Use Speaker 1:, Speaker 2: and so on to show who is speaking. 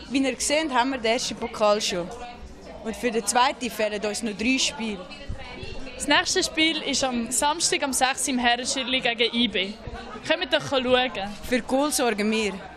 Speaker 1: Wie ihr seht, haben wir den ersten Pokal schon. Und für den zweiten fehlen uns noch 3 Spiele.
Speaker 2: Das nächste Spiel ist am Samstag am 6. im Herrenschirli gegen IB. Kommt doch schauen.
Speaker 1: Für Goal sorgen wir.